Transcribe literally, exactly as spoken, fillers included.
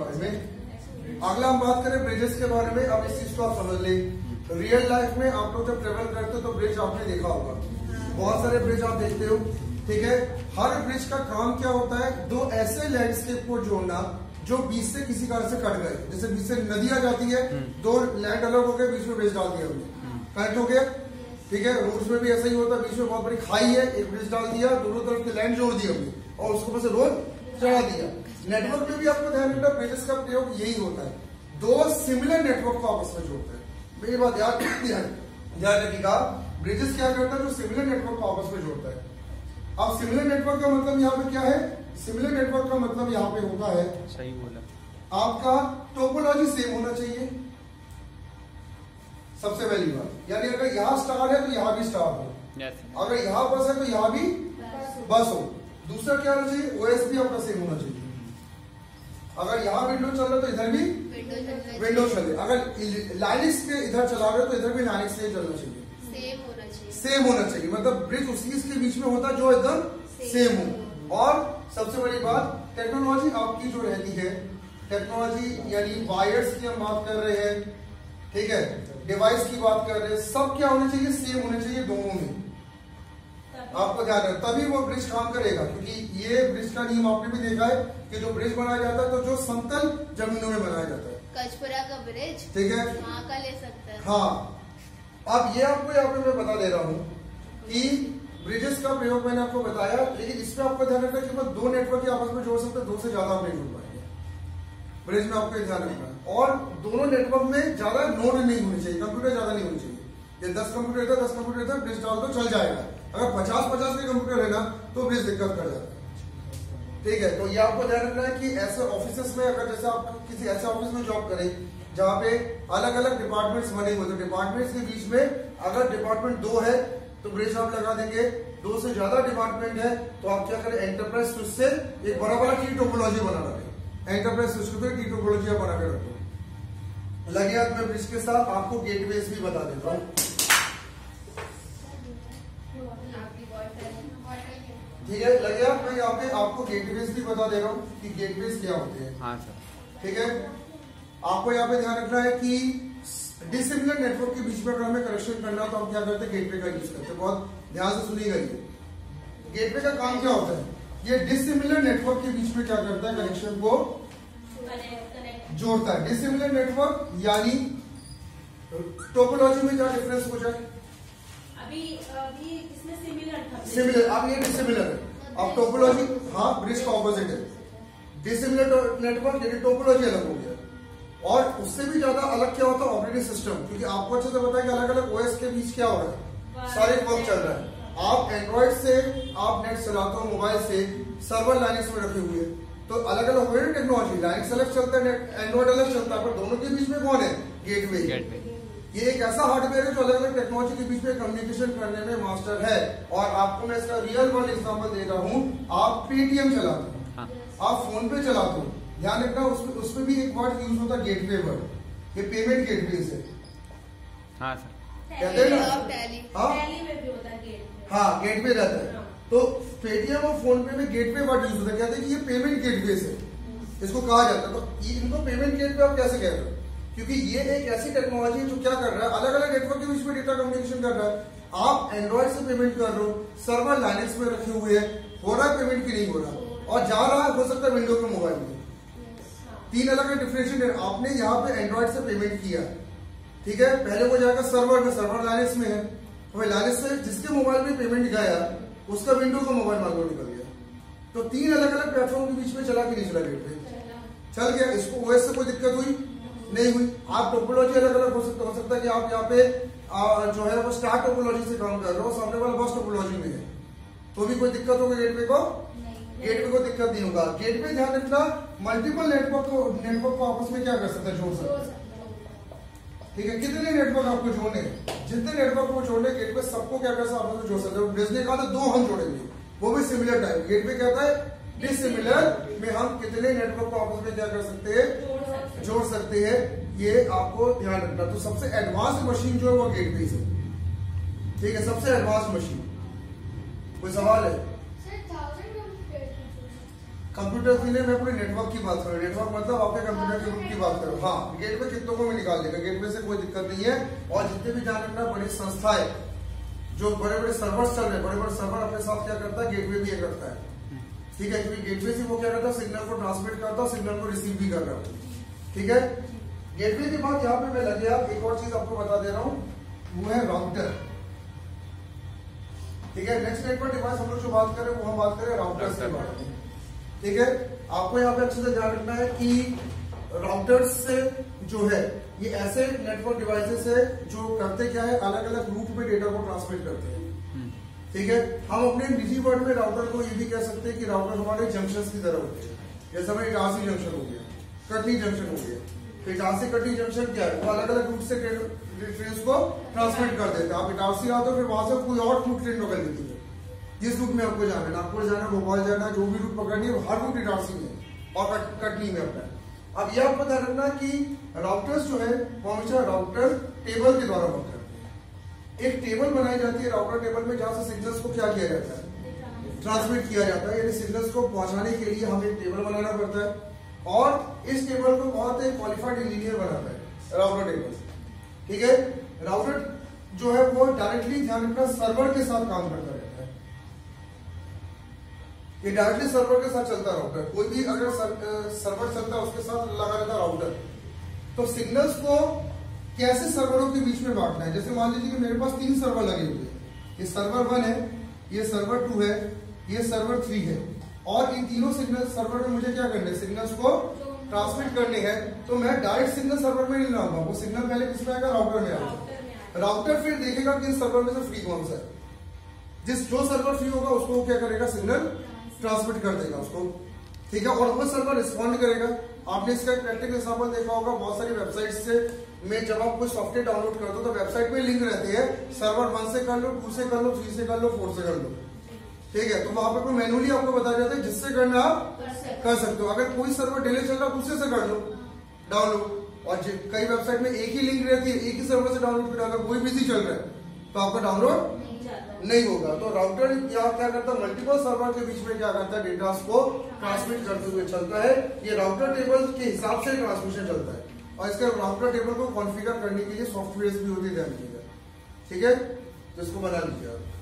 बारे में। अगला हम बात करें ब्रिजेस के बारे में। अब इस चीज को आप समझ लें, रियल लाइफ में आप लोग जब ट्रेवल करते हो तो ब्रिज आपने देखा होगा, बहुत सारे ब्रिज आप देखते हो, ठीक है। हर ब्रिज का काम क्या होता है, दो ऐसे लैंडस्केप को जोड़ना जो बीच से किसी कारण से कट गए। जैसे बीच से नदी आ जाती है, दो लैंड अलग हो गए, बीच में ब्रिज डाल दिया हमने, कनेक्ट हो गया, ठीक है। रोड्स में भी ऐसा ही होता है, बीच में बहुत बड़ी खाई है, एक ब्रिज डाल दिया, दोनों तरफ की लैंड जोड़ दी हमने और उसको ऊपर से रोड चढ़ा दिया। नेटवर्क में भी आपको ध्यान रखना, ब्रिजेस का प्रयोग यही होता है, दो सिमिलर नेटवर्क को आपस में जोड़ते हैं। मेरी बात याद ध्यान रखिएगा, ब्रिजेस क्या करता है, जो सिमिलर नेटवर्क को आपस में जोड़ता है। अब सिमिलर नेटवर्क का मतलब यहाँ पे क्या है, सिमिलर नेटवर्क का मतलब यहाँ पे होता है, सही बोला, आपका टोपोलॉजी सेम होना चाहिए, सबसे पहली बात। यानी अगर यहाँ स्टार है तो यहाँ भी स्टार हो, yes. अगर यहाँ बस है तो यहाँ भी बस हो। दूसरा क्या होना चाहिए, ओएस भी आपका सेम होना चाहिए। अगर यहाँ विंडो चल रहा है तो इधर भी विंडो चले, अगर लाइनिक्स पे इधर चला रहे हो तो इधर भी लाइनिक्स से चलना चाहिए, सेम होना चाहिए, सेम होना चाहिए। मतलब ब्रिज उसी के बीच में होता है जो एकदम सेम हो। और सबसे बड़ी बात, टेक्नोलॉजी आपकी जो रहती है, टेक्नोलॉजी यानी वायर्स की हम बात कर रहे हैं, ठीक है, डिवाइस की बात कर रहे हैं, सब क्या होने चाहिए, सेम होने चाहिए दोनों में। आपको ध्यान रखना, तभी वो ब्रिज काम करेगा। क्योंकि ये ब्रिज का नियम आपने भी देखा है कि जो ब्रिज बनाया जाता है तो जो समतल जमीनों में बनाया जाता है, कचपुरा का ब्रिज, ठीक है, वहाँ का ले सकते हैं। हाँ, अब ये आपको यहाँ पे मैं बता दे रहा हूँ कि ब्रिजेस का प्रयोग मैंने आपको बताया, लेकिन इसमें आपको ध्यान रखना कि बस दो नेटवर्क के आपस में जोड़ सकते हैं, दो से ज्यादा आप नहीं जोड़ पाएंगे ब्रिज में, आपको ध्यान रखना है। और दोनों नेटवर्क में ज्यादा नोड नहीं होने चाहिए, कंप्यूटर ज्यादा नहीं होने चाहिए। ये दस कंप्यूटर इधर दस कंप्यूटर इधर, ब्रिज डाल दो चल जाएगा। अगर पचास पचास के कंप्यूटर है ना तो ब्रिज दिक्कत कर जाता है, ठीक है। तो ये आपको ध्यान रखना है कि ऐसे ऑफिस में, अगर जैसे आप किसी ऐसे ऑफिस में जॉब करें जहाँ पे अलग अलग डिपार्टमेंट्स बने हुए, तो डिपार्टमेंट्स के बीच में अगर डिपार्टमेंट दो है तो ब्रिज आप लगा देंगे। दो से ज्यादा डिपार्टमेंट है तो आप क्या करें, एंटरप्राइज स्विच से एक बड़ा बड़ा की टोपोलॉजी बना रखें, एंटरप्राइज स्विच को की टोपोलॉजी बना के रखो। लगे हाथ में ब्रिज के साथ आपको गेटवेज भी बता देता हूँ, ठीक है। लगे हाथ मैं यहाँ पे आपको गेटवेज भी बता दे रहा हूँ कि गेटवेज क्या होते हैं, हाँ सर, ठीक है। आपको यहाँ पे ध्यान रखना है कि डिसिमिलर नेटवर्क के बीच में अगर हमें कनेक्शन करना हो तो हम क्या करते हैं, गेटवे का यूज करते हैं। बहुत ध्यान से सुनिएगा, ये गेटवे का काम क्या होता है, ये डिसिमिलर नेटवर्क के बीच में क्या करता है, कनेक्शन को जोड़ता है। डिसिमिलर नेटवर्क यानी टोपोलॉजी में क्या डिफरेंस हो जाए, अभी अभी इसमें सिमिलर था, सिमिलर, अब ये डिसिमिलर है। अब टोपोलॉजी, हाँ, ब्रिज का ऑपोजिट है। डिसिमिलर नेटवर्क यानी टोपोलॉजी अलग हो गया। और उससे भी ज्यादा अलग क्या होता है, ऑपरेटिंग सिस्टम, क्योंकि आपको अच्छे से पता है कि अलग अलग ओएस के बीच क्या हो रहा है, सारे वर्क चल रहा है। आप एंड्रॉइड से आप नेट चलाते हो, मोबाइल से सर्वर लाइनिक्स में रखे हुए, तो अलग अलग हो गई टेक्नोलॉजी, लाइनिक्स अलग चलता है, एंड्रॉइड अलग चलता है, पर दोनों के बीच में कौन है, गेटवे। ये एक ऐसा हार्डवेयर है जो अलग अलग टेक्नोलॉजी के बीच में कम्युनिकेशन करने में मास्टर है। और आपको मैं इसका रियल वर्ल्ड एग्जांपल दे रहा हूँ, आप पेटीएम चलाते हो, हाँ। आप फोन पे चलाते हो, ध्यान रखना उसमें उसमें भी एक वर्ड यूज होता है, गेटवे वर्ड। ये पेमेंट गेटवे से, हाँ सर, कहते हैं ना, हाँ हाँ, गेटवे रहता है। तो पेटीएम और फोन पे में गेटवे वर्ड यूज होता है, कहते हैं कि ये पेमेंट गेटवे से इसको कहा जाता है। तो इनको पेमेंट गेटवे आप कैसे कह रहे हो, क्योंकि ये एक ऐसी टेक्नोलॉजी है जो क्या कर रहा है, अलग अलग नेटवर्क के बीच में डेटा कम्युनिकेशन कर रहा है। आप एंड्रॉइड से पेमेंट कर रहे हो, सर्वर लाइनिक्स में रखे हुए हैं, हो रहा है पेमेंट की नहीं हो रहा, और जा रहा है हो सकता है विंडो के मोबाइल में। तीन अलग अलग डिफरेंशिएट, आपने यहाँ पे एंड्रॉइड से पेमेंट किया, ठीक है, पहले वो जाएगा सर्वर में, सर्वर लाइनिक्स में है, तो लाइनिक्स से जिसके मोबाइल में पेमेंट गया उसका विंडो का मोबाइल मार्केट निकल गया। तो तीन अलग अलग प्लेटफॉर्म के बीच में चला कि नहीं चला, गेटवे चल गया। इसको ओएस से कोई दिक्कत हुई नहीं हुई। आप टोपोलॉजी अलग अलग हो सकता हो सकता है कि आप यहाँ पे आ, जो है वो स्टार टोपोलॉजी से काम कर रहे हो, सामने वाला बस टोपोलॉजी में है, तो भी कोई दिक्कत होगी गेटवे को, गेटवे को दिक्कत नहीं होगा। गेटवे ध्यान रखना, मल्टीपल नेटवर्क को नेटवर्क को आपस में क्या कर सकता है, जोड़ सकता है, ठीक है। कितने नेटवर्क आपको जोड़ने, जितने नेटवर्क को जोड़ने, गेटवे सबको क्या कर सकता है, आपस में जोड़ सकते हैं। ब्रिज ने कहा था दो हम जोड़ेंगे, वो भी सिमिलर टाइप। गेटवे कहता है डिसिमिलर में हम कितने नेटवर्क को आपस में क्या कर सकते हैं, जोड़ सकते हैं। ये आपको ध्यान रखना। तो सबसे एडवांस मशीन जो है वो गेटवे है, ठीक है, सबसे एडवांस मशीन। कोई सवाल है? कंप्यूटर के लिए मैं पूरे नेटवर्क की बात कर रहा हूँ। नेटवर्क मतलब आपके कंप्यूटर बात करो, हाँ गेटवे कितनों को भी निकाल देगा, गेटवे से कोई दिक्कत नहीं है। और जितने भी जान रखना बड़ी संस्थाएं जो बड़े बड़े सर्वर चल रहे, बड़े बड़े सर्वर अपने साथ क्या करता है, गेटवे भी ये करता है, ठीक है, क्योंकि गेटवे से वो क्या करता है, सिग्नल को ट्रांसमिट करता है, सिग्नल को रिसीव भी कर रहा है, ठीक है। गेटवे के बाद यहाँ पे मैं लग गया, एक और चीज आपको बता दे रहा हूँ, वो है राउटर, ठीक है। नेक्स्ट नेटवर्क डिवाइस हम लोग जो बात करें वो हम बात करें राउटर से बात करें, ठीक है। आपको यहाँ पे अच्छे से ध्यान रखना है कि राउटर्स से जो है ये ऐसे नेटवर्क डिवाइसेस है जो करते क्या है, अलग अलग रूट पे डेटा को ट्रांसमिट करते हैं, ठीक है। हम अपने निजी वर्ड में राउटर को ये भी कह सकते हैं कि राउटर हमारे जंक्शन की तरह होते हैं, जैसे हमें इटारसी जंक्शन हो गया, कटनी जंक्शन हो गया, तो इटारसी कटनी जंक्शन क्या है, वो अलग अलग रूट से ट्रेन को ट्रांसमिट कर देते हैं। आप इटारसी आते हो, फिर वहां से कोई और रूट ट्रेन पकड़ लेती है, जिस रूट में आपको जाना है, नागपुर जाना, भोपाल जाना, जो भी रूट पकड़नी है हर रूट इटारसी में और कटनी में अपना। अब यह आपको ध्यान रखना कि राउटर्स जो है वो हमेशा राउटर टेबल के द्वारा वर्क करते हैं। एक टेबल बनाई जाती है राउटर टेबल में, जहां से सिग्नल्स को क्या किया जाता है, ट्रांसमिट किया जाता है, यानी सिग्नल्स को पहुंचाने के लिए हमें एक टेबल बनाना पड़ता है और इस टेबल को बहुत एक क्वालिफाइड इंजीनियर बनाता है राउटर टेबल, ठीक है। राउटर जो है वो डायरेक्टली ध्यान रखना सर्वर के साथ काम करता रहता है, ये डायरेक्टली सर्वर के साथ चलता राउटर, कोई भी अगर सर, सर्वर चलता है उसके साथ लगा रहता राउटर। तो सिग्नल्स को कैसे सर्वरों के बीच में बांटना है, जैसे मान लीजिए कि मेरे पास तीन सर्वर लगे हुए हैं, ये सर्वर वन है, ये सर्वर टू है, ये सर्वर थ्री है, और इन तीनों सिग्नल सर्वर में मुझे क्या करना है, सिग्नल्स को ट्रांसमिट करने हैं। तो मैं डायरेक्ट सिग्नल सर्वर में नहीं लाऊंगा, वो सिग्नल पहले किसमें आएगा, राउटर में आएगा। राउटर फिर देखेगा कि इस सर्वर में से फ्री कौन सा है, जिस जो सर्वर फ्री होगा उसको वो क्या करेगा, सिग्नल ट्रांसमिट कर देगा उसको, ठीक है। और वो सर्वर रिस्पॉन्ड करेगा। आपने इसका प्रैक्टिकल एग्जांपल देखा होगा बहुत सारी वेबसाइट से, में जब आप कोई सॉफ्टवेयर डाउनलोड करते हो तो वेबसाइट में लिंक रहते हैं, सर्वर वन से कर लो, टू से कर लो, थ्री से कर लो, फोर से कर लो, ठीक है। तो वहां पर कोई मैनुअली आपको बताया जाता है जिससे करना आप कर सकते हो। अगर कोई सर्वर डिले चल रहा है दूसरे से कर लो डाउनलोड, और कई वेबसाइट में एक ही लिंक रहती है, एक ही सर्वर से डाउनलोड कर, अगर कोई बिजी चल रहा है तो आपका डाउनलोड नहीं होगा। तो राउटर यहाँ क्या करता है, मल्टीपल सर्वर के बीच में क्या करता है, डेटा को ट्रांसमिट करते हुए चलता है। ये राउटर टेबल के हिसाब से ट्रांसमिशन चलता है, और इसके राउटर टेबल को कॉन्फ़िगर करने के लिए सॉफ्टवेयर भी होते हैं, ठीक है। तो इसको बना लीजिए आप।